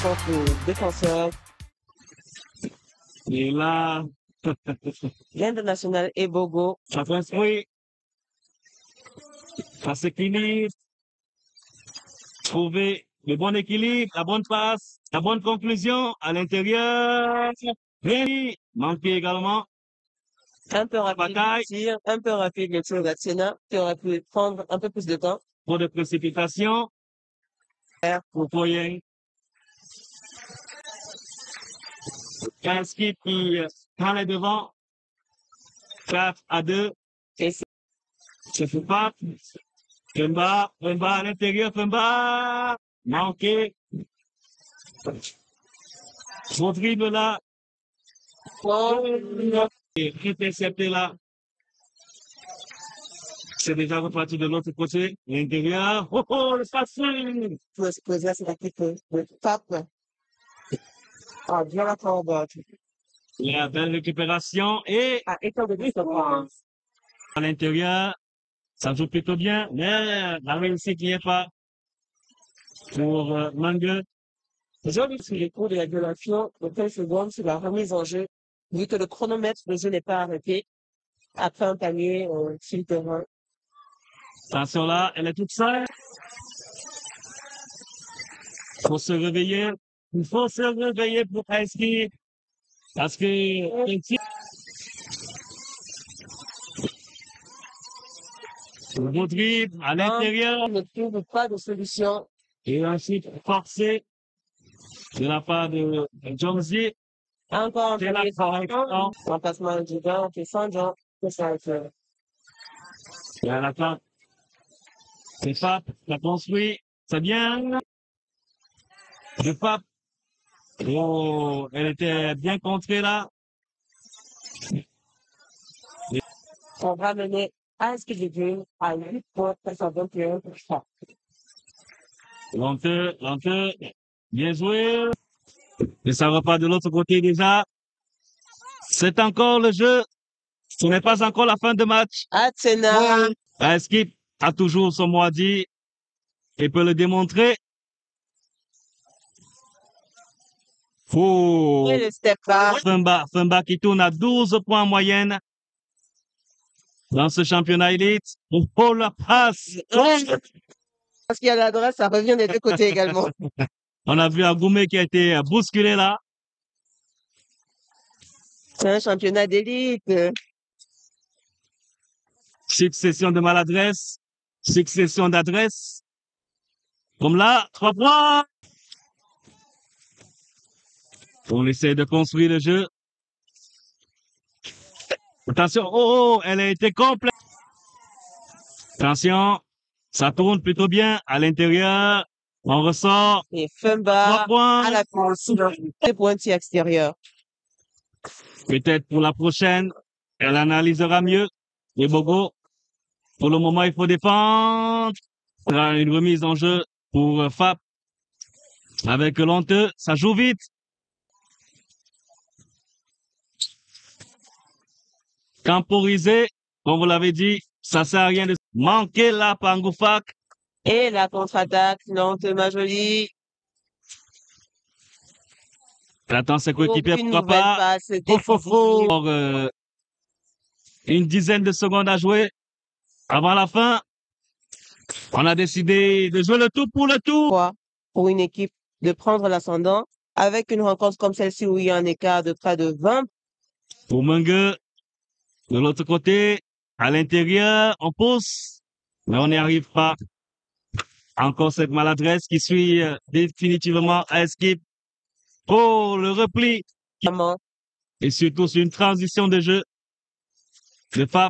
centre défenseur. Et là, L'international Ebogo. ça construit, ça s'équilibre, trouver le bon équilibre, la bonne passe, la bonne conclusion à l'intérieur. Rémi, manqué également. Un peu rapide Bataille. le tir, un peu rapide le tir d'Atsena, qui aurait pu prendre un peu plus de temps. Trop de précipitation. Pour Poyen. 15 qui prend les devants. 4-2. Et Se fait pas. Femba à l'intérieur, Femba. Manqué. Son dribble là. Et intercepté là. C'est déjà reparti de l'autre côté. L'intérieur. Oh, le passing. pour se poser, c'est la petite pape. Ah, bien la combat. La belle récupération et Ah, étant donné que à l'intérieur, ça joue plutôt bien, mais la réussite n'y est pas pour Mangue. joli sur les cours de la violation, de 15 secondes sur la remise en jeu, vu que le chronomètre de jeu n'est pas arrêté. Après un panier sur le terrain. Attention là, elle est toute seule. Il faut se réveiller. Il faut se réveiller pour inscrire. Parce que le beau dribble à l'intérieur On ne trouve pas de solution. et ensuite forcé de la part de Jonesy. Encore un C'est la panier correction. remplacement du gant, c'est sans Jean, c'est ça. Et à l'attaque, c'est Fap, la construit, c'est bien. De Fap. Oh, elle était bien contrée là. On va mener à ce que j'ai vu à 8 points, 21 pour ça. Lenteur, bien joué. Et ça repart de l'autre côté déjà. C'est encore le jeu. Ce n'est pas encore la fin de match. Atsena. Skip a toujours son mot à dire et peut le démontrer. Oh, Et le step back. Femba qui tourne à 12 points en moyenne dans ce championnat élite. Oh, la passe. Parce qu'il y a l'adresse, ça revient des deux côtés également. On a vu Agoumé qui a été bousculé là. C'est un championnat d'élite. Succession de maladresse, succession d'adresses. Comme là, 3 points. On essaie de construire le jeu. Attention, oh, elle a été complète. Attention, ça tourne plutôt bien à l'intérieur. On ressort. Et Femba 3 points. à la course. Les pointiers extérieurs. Peut-être pour la prochaine, elle analysera mieux. Les Bogo, pour le moment, il faut défendre. Il y aura une remise en jeu pour Fap. Avec Lenteux, ça joue vite. Temporisé, comme vous l'avez dit, ça sert à rien de manquer là par Ngoufak. Et la contre-attaque, Nantes Majoli. Elle attend ses coéquipiers, Aucune pourquoi nouvelle pas. passe décisive. Alors, une dizaine de secondes à jouer. Avant la fin, on a décidé de jouer le tout pour le tout. Pour une équipe de prendre l'ascendant avec une rencontre comme celle-ci où il y a un écart de près de 20. Pour Mengue, de l'autre côté, à l'intérieur, on pousse, mais on n'y arrive pas. Encore cette maladresse qui suit définitivement à Skip. Oh, le repli. Et surtout sur une transition de jeu. Le Fap.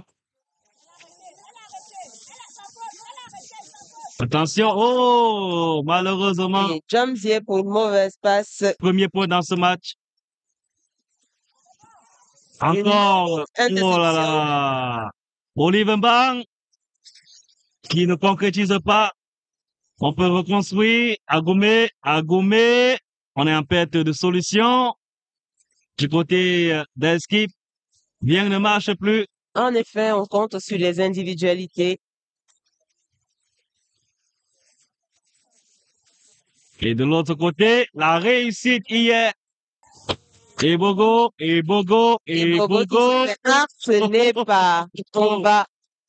Attention, oh, malheureusement. Et Jamzier pour une mauvaise passe. Premier point dans ce match. Encore. Oh là là. Olive Mbang, qui ne concrétise pas. On peut reconstruire. Agoumé. On est en perte de solution. Du côté d'Eskip, bien ne marche plus. En effet, on compte sur les individualités. Et de l'autre côté, la réussite hier. Et Bogo, et Bogo, Et et Bogo qui Bogo. se fait harceler par Tomba.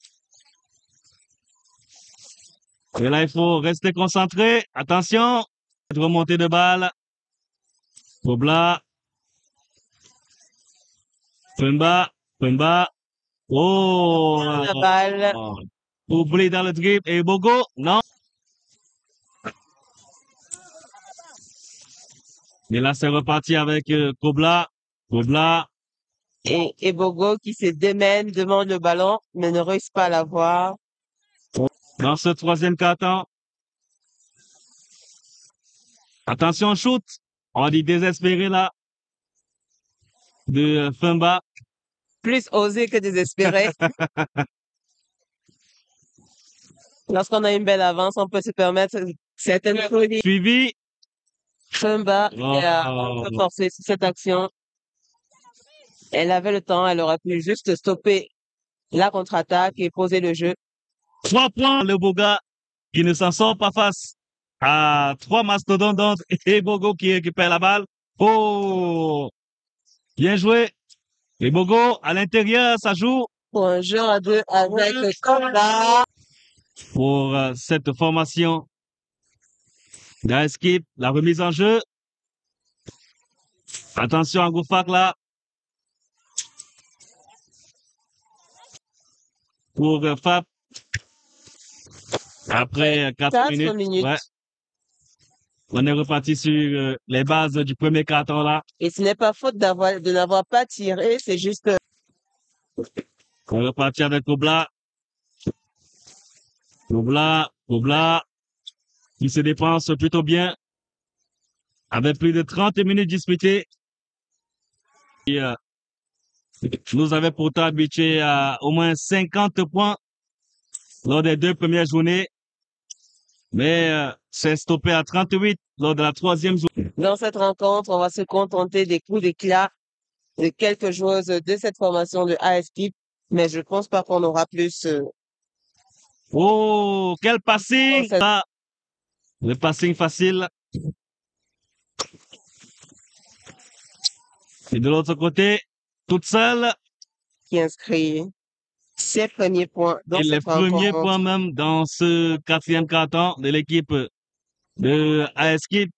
Et là, il faut rester concentré. Attention. Remontée de balle. Bobla. Pemba. Pemba. Oh. La balle. Oublie dans le dribble. Et Bogo. Non. Et là, c'est reparti avec Kobla. Kobla. Et Bogo qui se démène, demande le ballon, mais ne réussit pas à l'avoir. Dans ce troisième quart-temps. Attention, shoot. On dit désespéré là. De Femba. Plus osé que désespéré. Lorsqu'on a une belle avance, on peut se permettre certaines folies. Suivi. Femba a un peu forcé sur cette action. Elle avait le temps, elle aurait pu juste stopper la contre-attaque et poser le jeu. 3 points, le Boga qui ne s'en sort pas face à 3 mastodontes et Bogo qui récupère la balle. Oh, bien joué. Et Bogo à l'intérieur, ça joue. Pour un jeu à 2 avec Komba. Pour cette formation d'Aeskip, la remise en jeu. Attention à Goufak là. Pour Fab. Après 4 minutes. Ouais. On est reparti sur les bases du premier carton là. Et ce n'est pas faute de n'avoir pas tiré, c'est juste. On est reparti avec Kobla. Kobla, qui se dépense plutôt bien. Avec plus de 30 minutes disputées. Et, nous avait pourtant habitué à au moins 50 points lors des 2 premières journées. Mais c'est stoppé à 38 lors de la 3e journée. Dans cette rencontre, on va se contenter des coups d'éclat de quelques joueuses de cette formation de ASP, mais je pense pas qu'on aura plus. Oh, quel passing! Ah, le passing facile. Et de l'autre côté, toute seule. Qui inscrit ses premiers points dans et les premiers points même dans ce 4e quart-temps de l'équipe de ASKIP.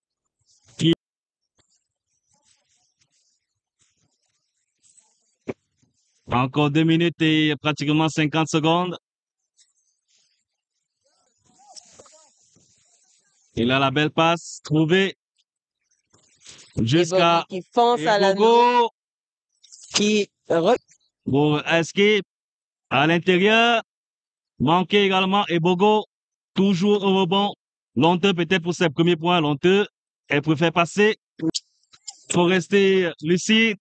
Encore 2 minutes et pratiquement 50 secondes. Et là, la belle passe trouvée jusqu'à qui fonce à la Bogo. Qui Pour ASKIP à l'intérieur. Manqué également et Bogo toujours au rebond. Lonteux peut-être pour ses premiers points. Lonteux, elle préfère passer. Faut rester lucide.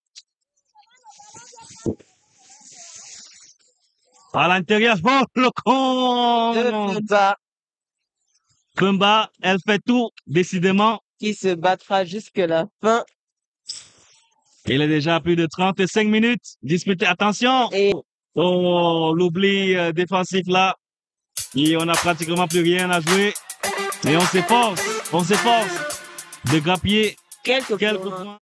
À l'intérieur, oh, le con! Pemba, elle fait tout, décidément. Qui se battra jusqu'à la fin. Il est déjà à plus de 35 minutes. Disputez, attention! Oh, l'oubli défensif là. Et on n'a pratiquement plus rien à jouer. Et on s'efforce de grappiller quelques points.